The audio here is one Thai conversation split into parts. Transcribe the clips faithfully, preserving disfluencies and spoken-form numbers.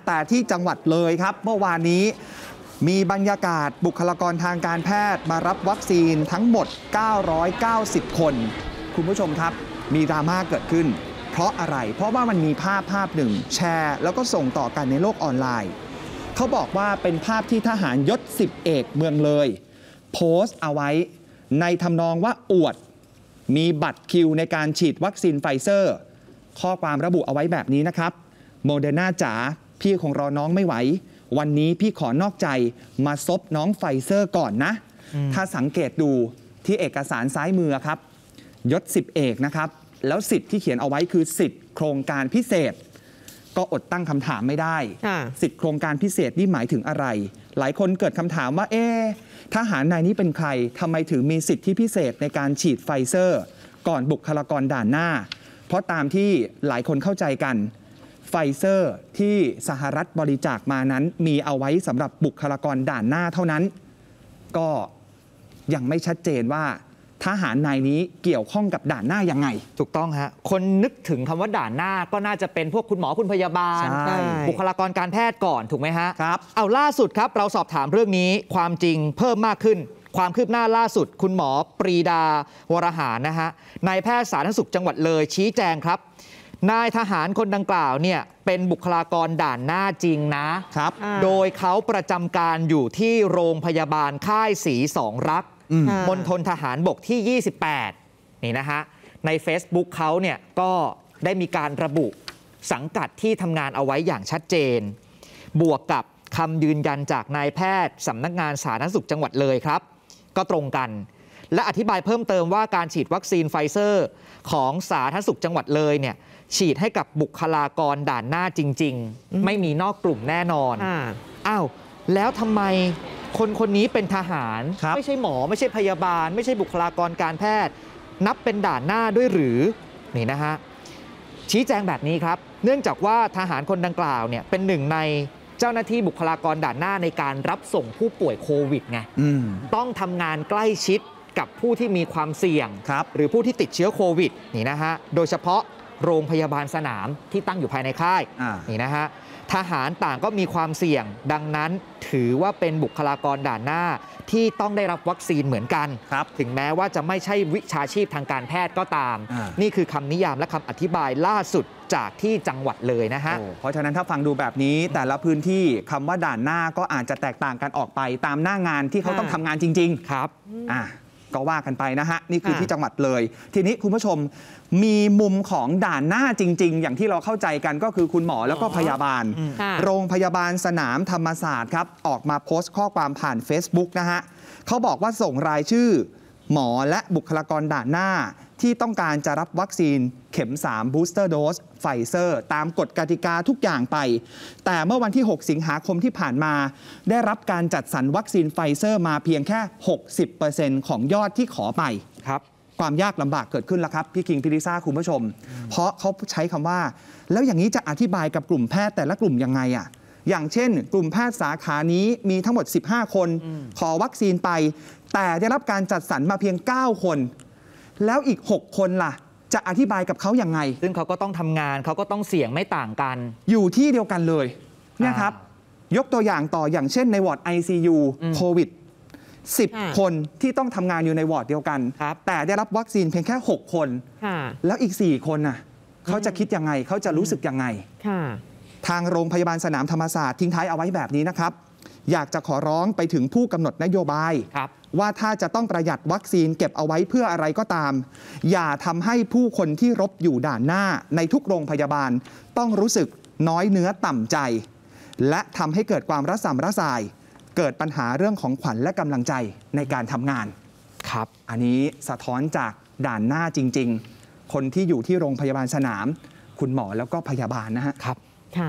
แต่ที่จังหวัดเลยครับเมื่อวานนี้มีบรรยากาศบุคลากรทางการแพทย์มารับวัคซีนทั้งหมดเก้าร้อยเก้าสิบคนคุณผู้ชมครับมีดราม่าเกิดขึ้นเพราะอะไรเพราะว่ามันมีภาพภาพหนึ่งแชร์แล้วก็ส่งต่อกันในโลกออนไลน์เขาบอกว่าเป็นภาพที่ทหารยศสิบเอกเมืองเลยโพสต์เอาไว้ในทำนองว่าอวดมีบัตรคิวในการฉีดวัคซีนไฟเซอร์ข้อความระบุเอาไว้แบบนี้นะครับโมเดอร์นาจ๋าพี่คงรอน้องไม่ไหววันนี้พี่ขอนอกใจมาซบน้องไฟเซอร์ก่อนนะถ้าสังเกตดูที่เอกสารซ้ายมือครับยศสิบเอกนะครับแล้วสิทธิ์ที่เขียนเอาไว้คือสิทธิ์โครงการพิเศษก็อดตั้งคำถามไม่ได้สิทธิ์โครงการพิเศษนี่หมายถึงอะไรหลายคนเกิดคำถามว่าเอ๊ะทหารนายนี้เป็นใครทำไมถึงมีสิทธิพิเศษในการฉีดไฟเซอร์ก่อนบุคลากรด่านหน้าเพราะตามที่หลายคนเข้าใจกันไฟเซอร์ที่สหรัฐบริจาคมานั้นมีเอาไว้สำหรับบุคลากรด่านหน้าเท่านั้นก็ยังไม่ชัดเจนว่าทหารนายนี้เกี่ยวข้องกับด่านหน้ายังไงถูกต้องฮะคนนึกถึงคำว่าด่านหน้าก็น่าจะเป็นพวกคุณหมอคุณพยาบาลบุคลากรการแพทย์ก่อนถูกไหมฮะครับเอาล่าสุดครับเราสอบถามเรื่องนี้ความจริงเพิ่มมากขึ้นความคืบหน้าล่าสุดคุณหมอปรีดาวรหารนะฮะนายแพทย์สาธารณสุขจังหวัดเลยชี้แจงครับนายทหารคนดังกล่าวเนี่ยเป็นบุคลากรด่านหน้าจริงนะครับโดยเขาประจำการอยู่ที่โรงพยาบาลค่ายศรีสองรักมณฑลทหารบกที่ยี่สิบแปดนี่นะฮะใน Facebook เขาเนี่ยก็ได้มีการระบุสังกัดที่ทำงานเอาไว้อย่างชัดเจนบวกกับคำยืนยันจากนายแพทย์สำนักงานสาธารณสุขจังหวัดเลยครับก็ตรงกันและอธิบายเพิ่มเติมว่าการฉีดวัคซีนไฟเซอร์ของสาธารณสุขจังหวัดเลยเนี่ยฉีดให้กับบุคลากรด่านหน้าจริงๆไม่มีนอกกลุ่มแน่นอนอ้าวแล้วทำไมคนคนนี้เป็นทหารไม่ใช่หมอไม่ใช่พยาบาลไม่ใช่บุคลากรการแพทย์นับเป็นด่านหน้าด้วยหรือนี่นะฮะชี้แจงแบบนี้ครับเนื่องจากว่าทหารคนดังกล่าวเนี่ยเป็นหนึ่งในเจ้าหน้าที่บุคลากรด่านหน้าในการรับส่งผู้ป่วยโควิดไงต้องทำงานใกล้ชิดกับผู้ที่มีความเสี่ยงหรือผู้ที่ติดเชื้อโควิดนี่นะฮะโดยเฉพาะโรงพยาบาลสนามที่ตั้งอยู่ภายในค่ายนี่นะฮะทหารต่างก็มีความเสี่ยงดังนั้นถือว่าเป็นบุคลากรด่านหน้าที่ต้องได้รับวัคซีนเหมือนกันถึงแม้ว่าจะไม่ใช่วิชาชีพทางการแพทย์ก็ตามนี่คือคำนิยามและคำอธิบายล่าสุดจากที่จังหวัดเลยนะฮะเพราะฉะนั้นถ้าฟังดูแบบนี้แต่ละพื้นที่คำว่าด่านหน้าก็อาจจะแตกต่างกันออกไปตามหน้างานที่เขาต้องทำงานจริงๆครับอ่าก็ว่ากันไปนะฮะนี่คือที่จังหวัดเลยทีนี้คุณผู้ชมมีมุมของด่านหน้าจริงๆอย่างที่เราเข้าใจกันก็คือคุณหมอแล้วก็พยาบาลโรงพยาบาลสนามธรรมศาสตร์ครับออกมาโพสต์ข้อความผ่าน Facebook นะฮะเขาบอกว่าส่งรายชื่อหมอและบุคลากรด่านหน้าที่ต้องการจะรับวัคซีนเข็มสาม Booster Dose ไฟเซอร์ตามกฎกติกาทุกอย่างไปแต่เมื่อวันที่หกสิงหาคมที่ผ่านมาได้รับการจัดสรรวัคซีนไฟเซอร์มาเพียงแค่ หกสิบเปอร์เซ็นต์ ของยอดที่ขอไปครับความยากลำบากเกิดขึ้นแล้วครับพี่คิงพี่ลิซ่าคุณผู้ชมเพราะเขาใช้คำว่าแล้วอย่างนี้จะอธิบายกับกลุ่มแพทย์แต่ละกลุ่มยังไงอ่ะอย่างเช่นกลุ่มแพทย์สาขานี้มีทั้งหมดสิบห้าคนขอวัคซีนไปแต่ได้รับการจัดสรรมาเพียงเก้าคนแล้วอีกหกคนล่ะจะอธิบายกับเขาอย่างไงซึ่งเขาก็ต้องทำงานเขาก็ต้องเสี่ยงไม่ต่างกันอยู่ที่เดียวกันเลยเนี่ยครับยกตัวอย่างต่ออย่างเช่นในวอร์ด ไอ ซี ยู โควิดสิบคนที่ต้องทำงานอยู่ในวอร์ดเดียวกันแต่ได้รับวัคซีนเพียงแค่หกคนแล้วอีกสี่คนน่ะเขาจะคิดยังไงเขาจะรู้สึกยังไงทางโรงพยาบาลสนามธรรมศาสตร์ทิ้งท้ายเอาไว้แบบนี้นะครับอยากจะขอร้องไปถึงผู้กำหนดนโยบายว่าถ้าจะต้องประหยัดวัคซีนเก็บเอาไว้เพื่ออะไรก็ตามอย่าทำให้ผู้คนที่รบอยู่ด่านหน้าในทุกโรงพยาบาลต้องรู้สึกน้อยเนื้อต่ำใจและทำให้เกิดความระส่ำระสายเกิดปัญหาเรื่องของขวัญและกำลังใจในการทำงานครับอันนี้สะท้อนจากด่านหน้าจริงๆคนที่อยู่ที่โรงพยาบาลสนามคุณหมอแล้วก็พยาบาลนะฮะครับค่ะ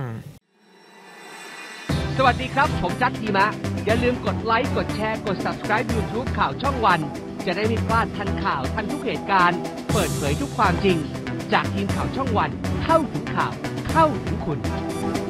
สวัสดีครับผมจัดทีมะอย่าลืมกดไลค์กดแชร์กด ซับสไครบ์ ยูทูบ ข่าวช่องวันจะได้ไม่พลาดทันข่าวทันทุกเหตุการณ์เปิดเผยทุกความจริงจากทีมข่าวช่องวันเข้าถึงข่าวเข้าถึงคุณ